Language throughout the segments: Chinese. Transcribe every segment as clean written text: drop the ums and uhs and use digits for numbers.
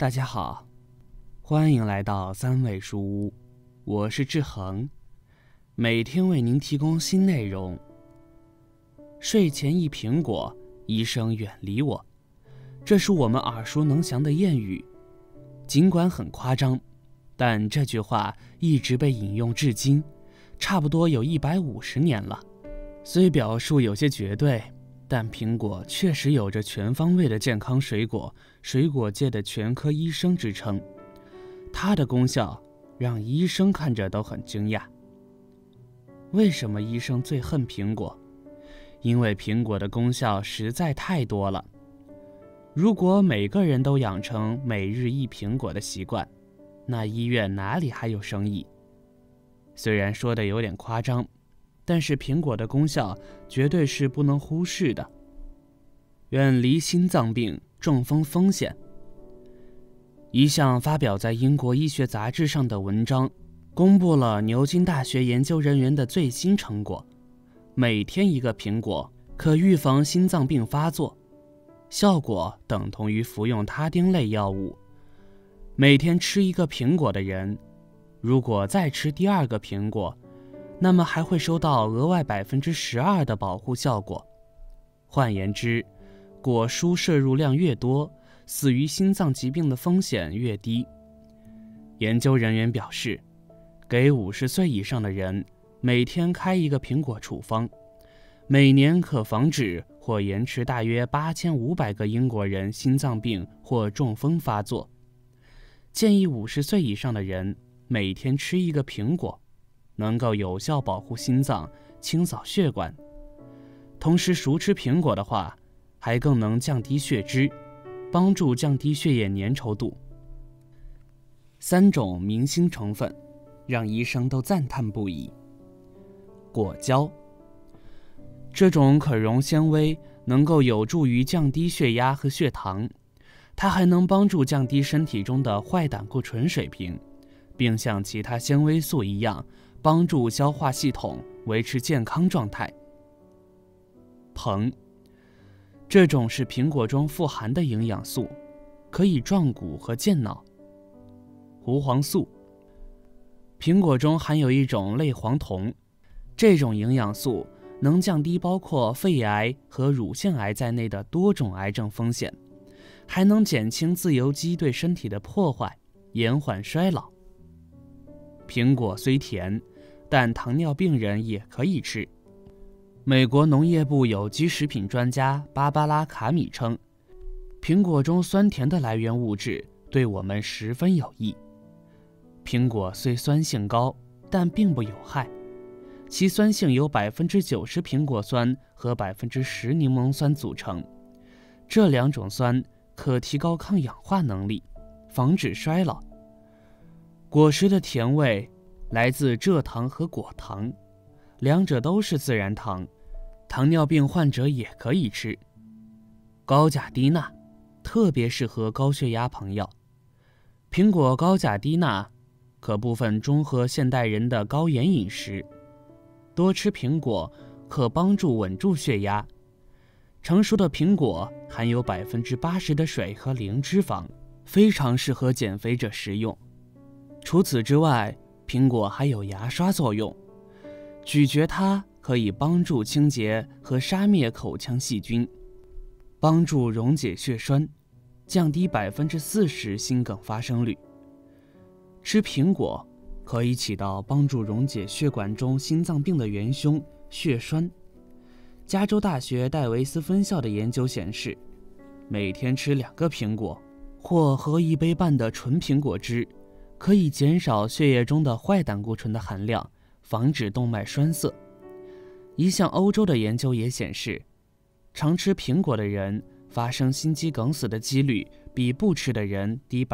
大家好，欢迎来到三味书屋，我是志恒，每天为您提供新内容。睡前一苹果，医生远离我，这是我们耳熟能详的谚语。尽管很夸张，但这句话一直被引用至今，差不多有150年了。虽表述有些绝对，但苹果确实有着全方位的健康水果，水果界的全科医生之称。它的功效让医生看着都很惊讶。为什么医生最恨苹果？因为苹果的功效实在太多了。如果每个人都养成每日一苹果的习惯，那医院哪里还有生意？虽然说的有点夸张，但是苹果的功效绝对是不能忽视的。远离心脏病、中风风险。一项发表在英国医学杂志上的文章，公布了牛津大学研究人员的最新成果。每天一个苹果可预防心脏病发作，效果等同于服用他汀类药物。每天吃一个苹果的人，如果再吃第二个苹果，那么还会收到额外12%的保护效果。换言之，果蔬摄入量越多，死于心脏疾病的风险越低。研究人员表示，给50岁以上的人每天开一个苹果处方，每年可防止或延迟大约8500个英国人心脏病或中风发作。建议50岁以上的人每天吃一个苹果，能够有效保护心脏，清扫血管。同时熟吃苹果的话，还更能降低血脂，帮助降低血液粘稠度。3种明星成分让医生都赞叹不已。果胶，这种可溶纤维能够有助于降低血压和血糖，它还能帮助降低身体中的坏胆固醇水平，并像其他纤维素一样帮助消化系统维持健康状态。硼，这种是苹果中富含的营养素，可以壮骨和健脑。胡黄素，苹果中含有一种类黄酮，这种营养素能降低包括肺癌和乳腺癌在内的多种癌症风险，还能减轻自由基对身体的破坏，延缓衰老。苹果虽甜，但糖尿病人也可以吃。美国农业部有机食品专家芭芭拉·卡米称，苹果中酸甜的来源物质对我们十分有益。苹果虽酸性高，但并不有害，其酸性由90%苹果酸和10%柠檬酸组成，这2种酸可提高抗氧化能力，防止衰老。果实的甜味来自蔗糖和果糖，两者都是自然糖，糖尿病患者也可以吃。高钾低钠，特别适合高血压朋友。苹果高钾低钠可部分中和现代人的高盐饮食，多吃苹果可帮助稳住血压。成熟的苹果含有80%的水和零脂肪，非常适合减肥者食用。除此之外，苹果还有牙刷作用，咀嚼它可以帮助清洁和杀灭口腔细菌，帮助溶解血栓，降低40%心梗发生率。吃苹果可以起到帮助溶解血管中心脏病的元凶血栓。加州大学戴维斯分校的研究显示，每天吃2个苹果或喝1杯半的纯苹果汁，可以减少血液中的坏胆固醇的含量，防止动脉栓塞。一项欧洲的研究也显示，常吃苹果的人发生心肌梗死的几率比不吃的人低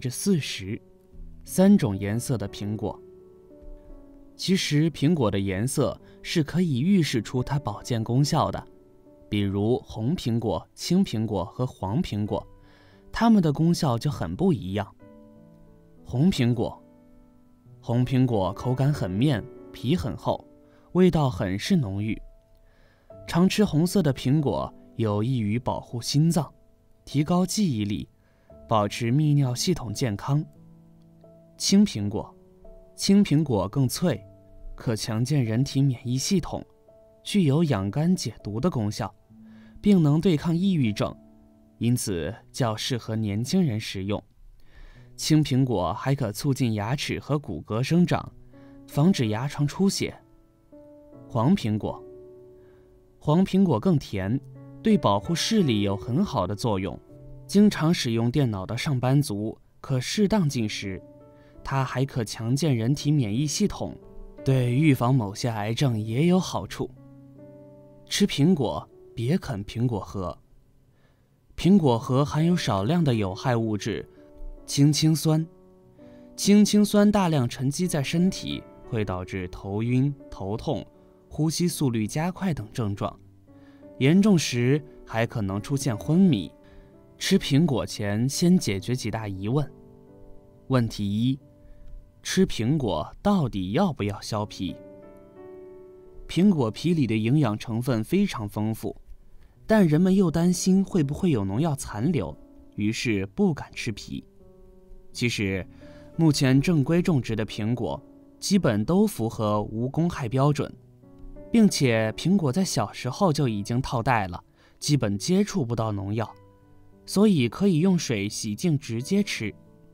40%。3种颜色的苹果，其实苹果的颜色是可以预示出它保健功效的，比如红苹果、青苹果和黄苹果，它们的功效就很不一样。红苹果口感很面，皮很厚，味道很是浓郁。常吃红色的苹果有益于保护心脏，提高记忆力， 保持泌尿系统健康。青苹果，青苹果更脆，可强健人体免疫系统，具有养肝解毒的功效，并能对抗抑郁症，因此较适合年轻人食用。青苹果还可促进牙齿和骨骼生长，防止牙床出血。黄苹果，黄苹果更甜，对保护视力有很好的作用。经常使用电脑的上班族可适当进食，它还可强健人体免疫系统，对预防某些癌症也有好处。吃苹果别啃苹果核，苹果核含有少量的有害物质氢氰酸，氢氰酸大量沉积在身体，会导致头晕、头痛、呼吸速率加快等症状，严重时还可能出现昏迷。吃苹果前先解决几大疑问。问题一：吃苹果到底要不要削皮？苹果皮里的营养成分非常丰富，但人们又担心会不会有农药残留，于是不敢吃皮。其实，目前正规种植的苹果基本都符合无公害标准，并且苹果在小时候就已经套袋了，基本接触不到农药，所以可以用水洗净直接吃。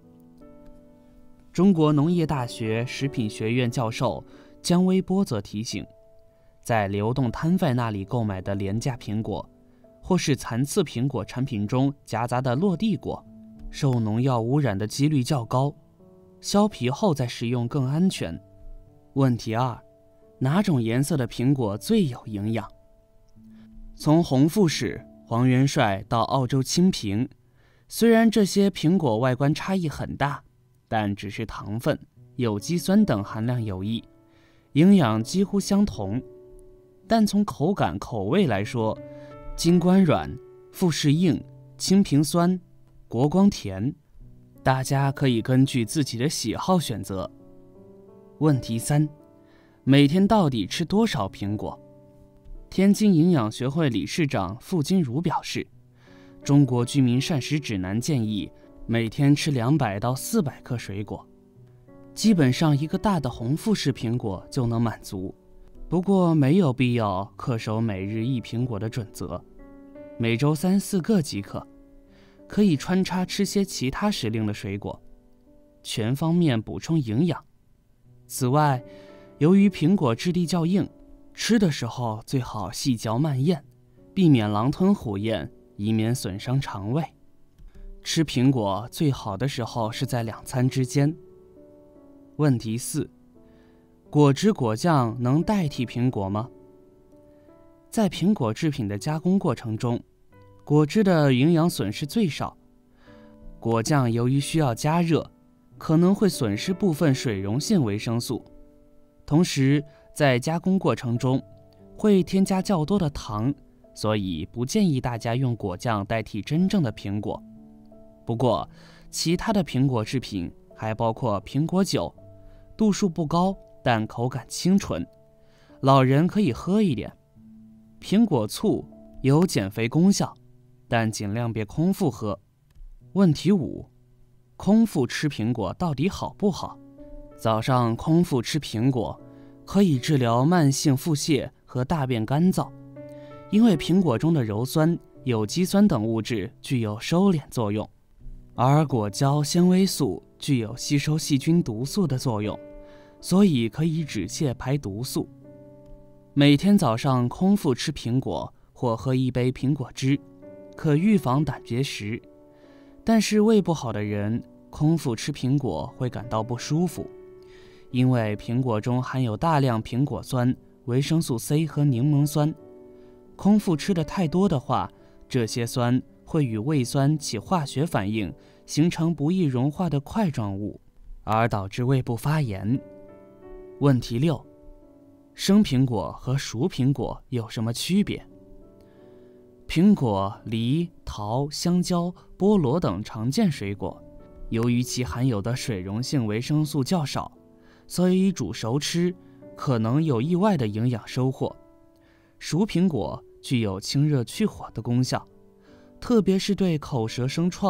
中国农业大学食品学院教授姜微波则提醒，在流动摊贩那里购买的廉价苹果，或是残次苹果产品中夹杂的落地果，受农药污染的几率较高，削皮后再食用更安全。问题二：哪种颜色的苹果最有营养？从红富士、黄元帅到澳洲青苹，虽然这些苹果外观差异很大，但只是糖分、有机酸等含量有异，营养几乎相同。但从口感、口味来说，金冠软、富士硬、青苹酸、国光甜，大家可以根据自己的喜好选择。问题三：每天到底吃多少苹果？天津营养学会理事长傅金如表示，中国居民膳食指南建议每天吃200到400克水果，基本上一个大的红富士苹果就能满足。不过没有必要恪守每日1苹果的准则，每周3、4个即可，可以穿插吃些其他时令的水果，全方面补充营养。此外，由于苹果质地较硬，吃的时候最好细嚼慢咽，避免狼吞虎咽，以免损伤肠胃。吃苹果最好的时候是在2餐之间。问题4：果汁果酱能代替苹果吗？在苹果制品的加工过程中，果汁的营养损失最少。果酱由于需要加热，可能会损失部分水溶性维生素，同时在加工过程中会添加较多的糖，所以不建议大家用果酱代替真正的苹果。不过，其他的苹果制品还包括苹果酒，度数不高，但口感清纯，老人可以喝一点。苹果醋有减肥功效，但尽量别空腹喝。问题5：空腹吃苹果到底好不好？早上空腹吃苹果可以治疗慢性腹泻和大便干燥，因为苹果中的鞣酸、有机酸等物质具有收敛作用，而果胶纤维素具有吸收细菌毒素的作用，所以可以止泻排毒素。每天早上空腹吃苹果或喝一杯苹果汁，可预防胆结石。但是胃不好的人空腹吃苹果会感到不舒服，因为苹果中含有大量苹果酸、维生素 C 和柠檬酸。空腹吃的太多的话，这些酸会与胃酸起化学反应，形成不易融化的块状物，而导致胃部发炎。问题6：生苹果和熟苹果有什么区别？苹果、梨、桃、香蕉、菠萝等常见水果，由于其含有的水溶性维生素较少，所以煮熟吃可能有意外的营养收获。熟苹果具有清热去火的功效，特别是对口舌生创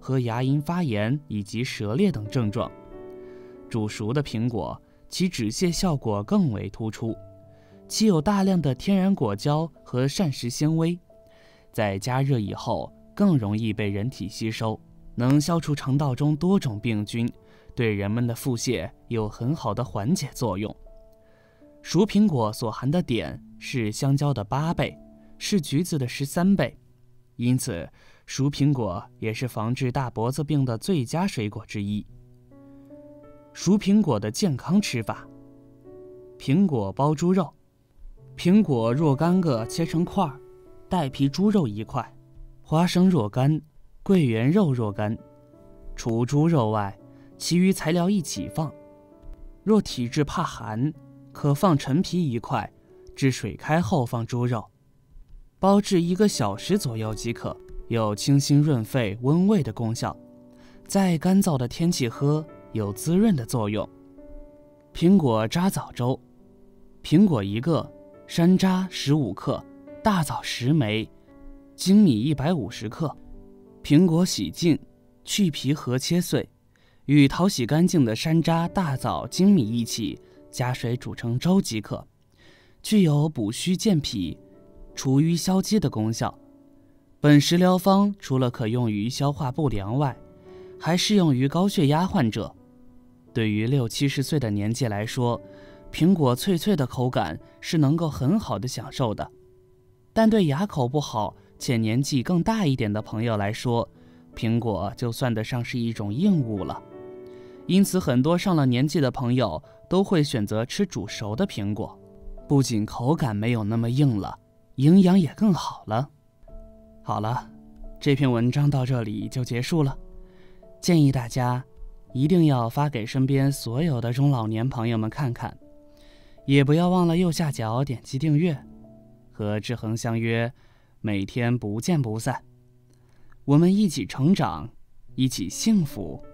和牙龈发炎以及舌裂等症状。煮熟的苹果，其止泻效果更为突出，其有大量的天然果胶和膳食纤维，在加热以后更容易被人体吸收，能消除肠道中多种病菌，对人们的腹泻有很好的缓解作用。熟苹果所含的碘是香蕉的8倍，是橘子的13倍，因此熟苹果也是防治大脖子病的最佳水果之一。熟苹果的健康吃法：苹果包猪肉，苹果若干个切成块，带皮猪肉1块，花生若干，桂圆肉若干。除猪肉外，其余材料一起放。若体质怕寒，可放陈皮1块，至水开后放猪肉，煲至1个小时左右即可，有清心润肺、温胃的功效。在干燥的天气喝，有滋润的作用。苹果渣枣粥：苹果1个，山楂15克，大枣10枚，粳米150克。苹果洗净，去皮和切碎，与淘洗干净的山楂、大枣、粳米一起，加水煮成粥即可，具有补虚健脾、除瘀消积的功效。本食疗方除了可用于消化不良外，还适用于高血压患者。对于60、70岁的年纪来说，苹果脆脆的口感是能够很好的享受的。但对牙口不好且年纪更大一点的朋友来说，苹果就算得上是一种硬物了。因此很多上了年纪的朋友都会选择吃煮熟的苹果，不仅口感没有那么硬了，营养也更好了。好了，这篇文章到这里就结束了。建议大家一定要发给身边所有的中老年朋友们看看，也不要忘了右下角点击订阅，和志恒相约，每天不见不散。我们一起成长，一起幸福。